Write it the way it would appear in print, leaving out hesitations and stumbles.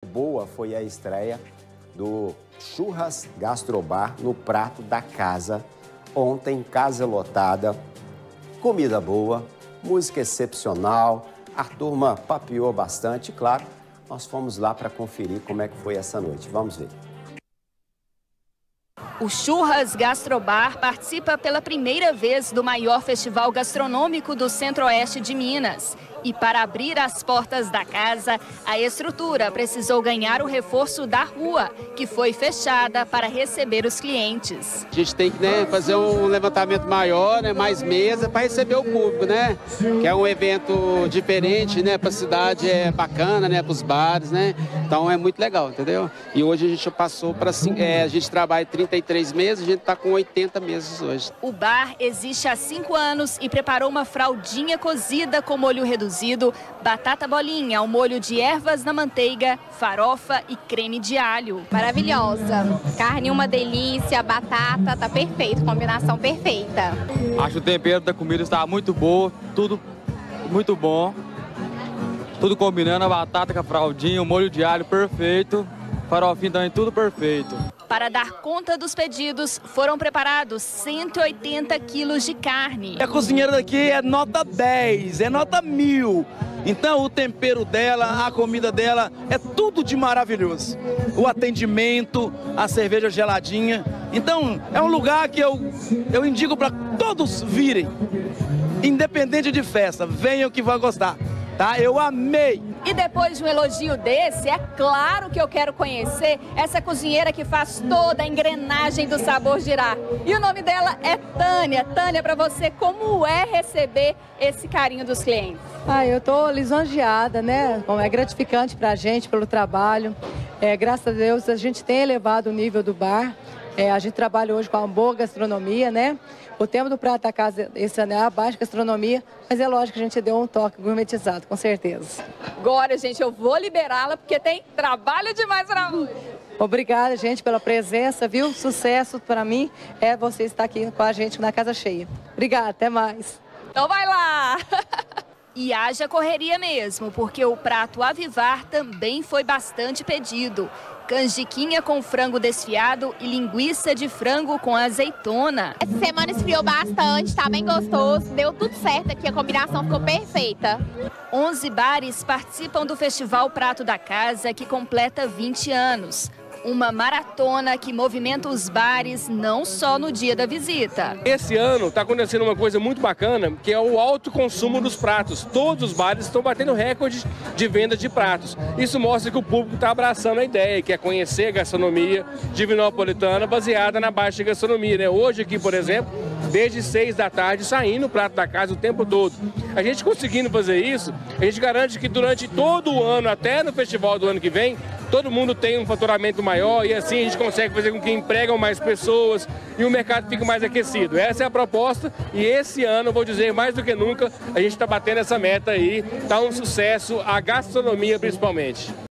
boa foi a estreia do Churras Gastrobar no Prato da Casa. Ontem, casa lotada, comida boa, música excepcional, a turma papeou bastante, claro. Nós fomos lá para conferir como é que foi essa noite. Vamos ver. O Churras Gastrobar participa pela primeira vez do maior festival gastronômico do Centro-Oeste de Minas. E para abrir as portas da casa, a estrutura precisou ganhar o reforço da rua, que foi fechada para receber os clientes. A gente tem que fazer um levantamento maior, mais mesa para receber o público, que é um evento diferente, para a cidade, é bacana, para os bares, Então é muito legal, entendeu? E hoje a gente passou para a gente trabalha 33 meses, a gente está com 80 meses hoje. O bar existe há 5 anos e preparou uma fraldinha cozida com molho reduzido, batata bolinha ao molho de ervas na manteiga, farofa e creme de alho. Maravilhosa. Carne uma delícia, batata, tá perfeito, combinação perfeita. Acho que o tempero da comida está muito boa, tudo muito bom. Tudo combinando, a batata com a fraldinha, o molho de alho perfeito, farofinha também tudo perfeito. Para dar conta dos pedidos, foram preparados 180 quilos de carne. A cozinheira daqui é nota 10, é nota 1000. Então o tempero dela, a comida dela, é tudo de maravilhoso. O atendimento, a cerveja geladinha. Então é um lugar que eu indico para todos virem. Independente de festa, venham que vão gostar. Tá? Eu amei! E depois de um elogio desse, é claro que eu quero conhecer essa cozinheira que faz toda a engrenagem do sabor girar. E o nome dela é Tânia. Tânia, para você, como é receber esse carinho dos clientes? Eu estou lisonjeada, É gratificante para a gente, pelo trabalho. Graças a Deus, a gente tem elevado o nível do bar. A gente trabalha hoje com uma boa gastronomia, O tema do Prato da Casa esse ano é a baixa gastronomia, mas é lógico que a gente deu um toque gourmetizado, com certeza. Agora, gente, eu vou liberá-la porque tem trabalho demais para hoje. Obrigada, gente, pela presença, viu? Sucesso para mim é você estar aqui com a gente na Casa Cheia. Obrigada, até mais. Então vai lá! E haja correria mesmo, porque o prato Avivar também foi bastante pedido. Canjiquinha com frango desfiado e linguiça de frango com azeitona. Essa semana esfriou bastante, tá bem gostoso, deu tudo certo aqui, a combinação ficou perfeita. 11 bares participam do Festival Prato da Casa, que completa 20 anos. Uma maratona que movimenta os bares não só no dia da visita. Esse ano está acontecendo uma coisa muito bacana, que é o alto consumo dos pratos. Todos os bares estão batendo recorde de venda de pratos. Isso mostra que o público está abraçando a ideia, que é conhecer a gastronomia divinopolitana baseada na baixa gastronomia. Hoje aqui, por exemplo, desde 6 da tarde, saindo o Prato da Casa o tempo todo. A gente conseguindo fazer isso, a gente garante que durante todo o ano, até no festival do ano que vem, todo mundo tem um faturamento maior e assim a gente consegue fazer com que empregam mais pessoas e o mercado fique mais aquecido. Essa é a proposta e esse ano, vou dizer, mais do que nunca, a gente está batendo essa meta aí, está um sucesso, a gastronomia principalmente.